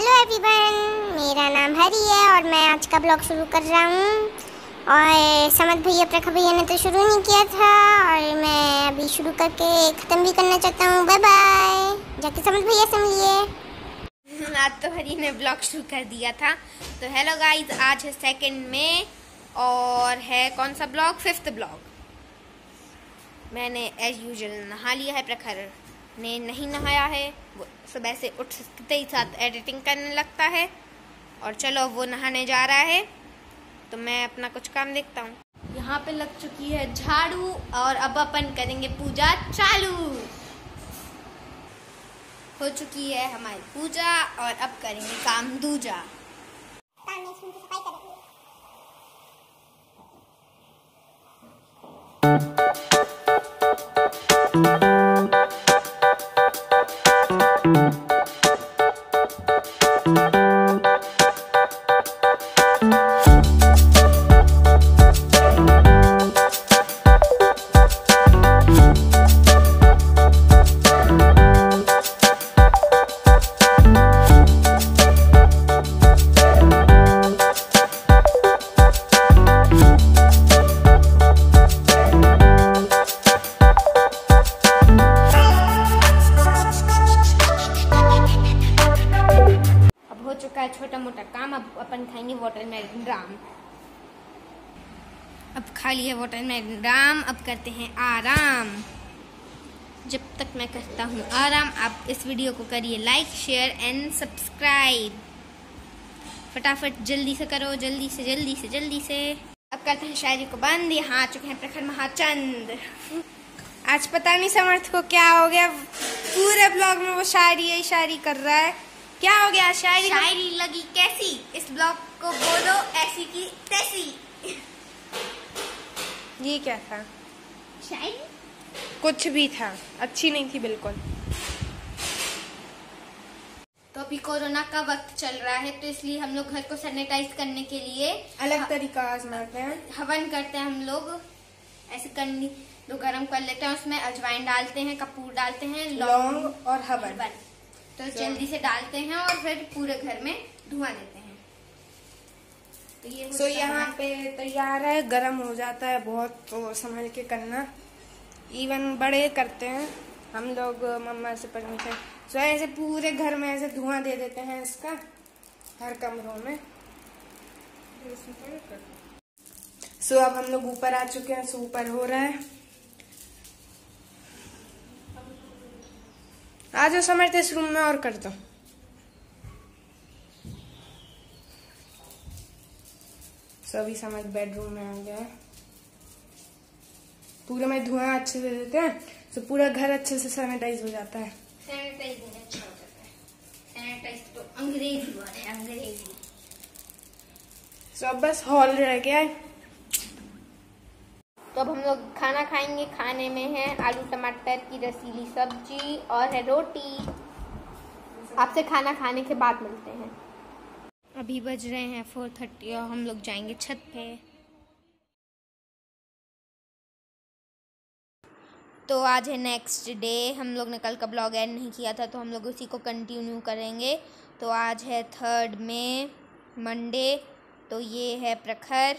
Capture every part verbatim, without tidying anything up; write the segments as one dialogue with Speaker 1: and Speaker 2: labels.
Speaker 1: Hello everyone, मेरा नाम हरी है और मैं आज का ब्लॉग शुरू कर रहा हूँ। और समझ भैया प्रखा भैया ने तो शुरू नहीं किया था और मैं अभी शुरू करके ख़त्म भी करना चाहता हूँ। बाय बाय, जाके समझ भैया से मिलिए।
Speaker 2: आज तो हरी ने ब्लॉग शुरू कर दिया था। तो हेलो गाइज, आज है सेकंड में और है कौन सा ब्लॉग? Fifth blog. मैंने एज यूजुअल नहा लिया है, प्रखर ने नहीं नहाया है। वो सुबह से उठते ही साथ एडिटिंग करने लगता है और चलो वो नहाने जा रहा है तो मैं अपना कुछ काम देखता हूँ। यहाँ पे लग चुकी है झाड़ू और अब अपन करेंगे पूजा चालू। हो चुकी है हमारी पूजा और अब करेंगे काम दूजा। चुका है छोटा मोटा काम। अब अपन खाएंगे वाटरमेलन राम। अब खा लिया वाटरमेलन राम, अब करते हैं आराम। जब तक मैं करता हूँ आराम, आप इस वीडियो को करिए लाइक, शेयर एंड सब्सक्राइब। फटाफट जल्दी से करो, जल्दी से जल्दी से जल्दी से। अब करते हैं शायरी को बंद। यहाँ आ चुके हैं प्रखर महाचंद। आज पता नहीं समर्थ को क्या हो गया, पूरे ब्लॉग में वो शायरी ही शायरी कर रहा है। क्या हो गया? शायरी शायरी लगी कैसी? इस ब्लॉग को बोलो ऐसी की तैसी।
Speaker 3: ये क्या था?
Speaker 2: शायरी
Speaker 3: कुछ भी था, अच्छी नहीं थी बिल्कुल।
Speaker 2: तो अभी कोरोना का वक्त चल रहा है तो इसलिए हम लोग घर को सैनिटाइज करने के लिए
Speaker 3: अलग तरीका आजमाते हैं।
Speaker 2: हवन करते हैं हम लोग। ऐसे करनी दो गरम कर लेते हैं, उसमें अजवाइन डालते हैं, कपूर डालते हैं,
Speaker 3: लौंग और हवन।
Speaker 2: तो जल्दी से डालते हैं और फिर पूरे घर में धुआं देते हैं। तो ये
Speaker 3: सो यहाँ पे तैयार है, गरम हो जाता है बहुत, तो संभल के करना। इवन बड़े करते हैं हम लोग, मम्मा से परमिशन। सो ऐसे पूरे घर में ऐसे धुआं दे देते हैं इसका, हर कमरों में। सो अब हम लोग ऊपर आ चुके हैं। सो ऊपर हो रहा है। आ जाओ समर्थ, इस रूम में और कर दो। सभी समझ बेडरूम में आ गया है। पूरे में धुआं अच्छे से देते हैं तो पूरा घर अच्छे से सैनिटाइज हो जाता है।
Speaker 2: सैनिटाइज अच्छा हो जाता है। सैनिटाइज तो अंग्रेजी वर्ड है, अंग्रेजी।
Speaker 3: सो अब बस हॉल रह गया है।
Speaker 2: तो अब हम लोग खाना खाएंगे। खाने में है आलू टमाटर की रसीली सब्जी और है रोटी। आपसे खाना खाने के बाद मिलते हैं। अभी बज रहे हैं फोर थर्टी और हम लोग जाएंगे छत पे। तो आज है नेक्स्ट डे। हम लोग ने कल का ब्लॉग एंड नहीं किया था तो हम लोग उसी को कंटिन्यू करेंगे। तो आज है थर्ड में मंडे। तो ये है प्रखर।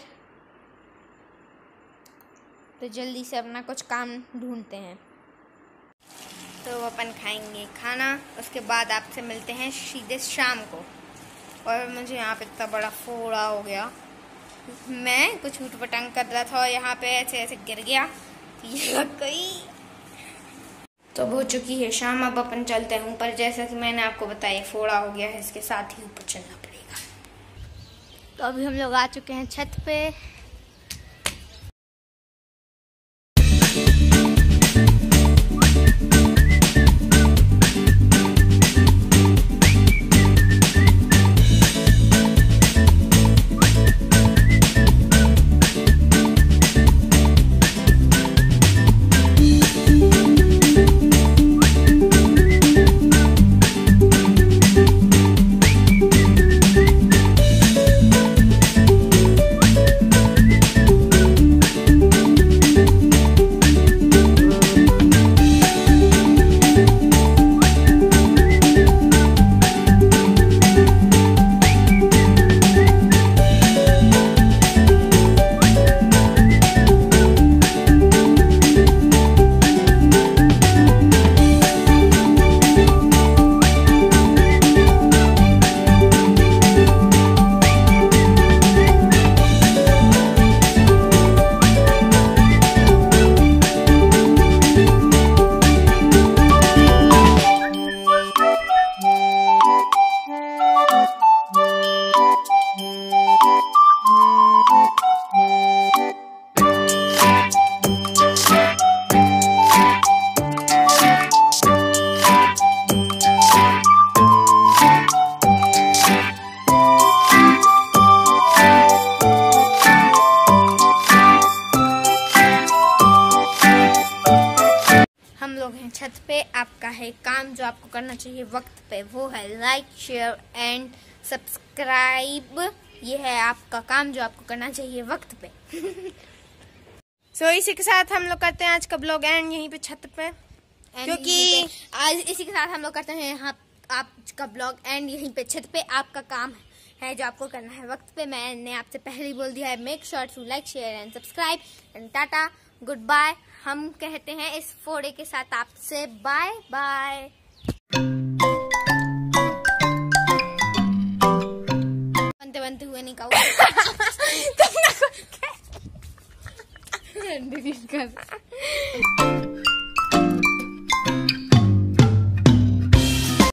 Speaker 2: तो जल्दी से अपना कुछ काम ढूंढते हैं। तो अपन खाएंगे खाना, उसके बाद आपसे मिलते हैं सीधे शाम को। और मुझे यहाँ पे इतना बड़ा फोड़ा हो गया, मैं कुछ उठ पटंग कर रहा था और यहाँ पे ऐसे ऐसे गिर गया, ये लग गई। तो हो चुकी है शाम। अब अपन चलते हैं ऊपर। जैसा कि मैंने आपको बताया फोड़ा हो गया है, इसके साथ ही ऊपर चलना पड़ेगा। तो अभी हम लोग आ चुके हैं छत पे। छत पे आपका है काम जो आपको करना चाहिए वक्त पे, वो है लाइक शेयर एंड सब्सक्राइब। ये है आपका काम जो आपको करना चाहिए वक्त पे।
Speaker 3: सो so, इसी के साथ हम लोग करते हैं आज का ब्लॉग एंड यहीं पे छत पे, क्योंकि
Speaker 2: आज इसी के साथ हम लोग करते हैं यहाँ आप का ब्लॉग एंड यहीं पे छत पे आपका काम है जो आपको करना है वक्त पे। मैंने आपसे पहले ही बोल दिया है, make sure to like share and subscribe and tata goodbye. हम कहते हैं इस फोड़े के साथ आपसे बाय बाय। बनते बनते हुए नहीं कहूँ।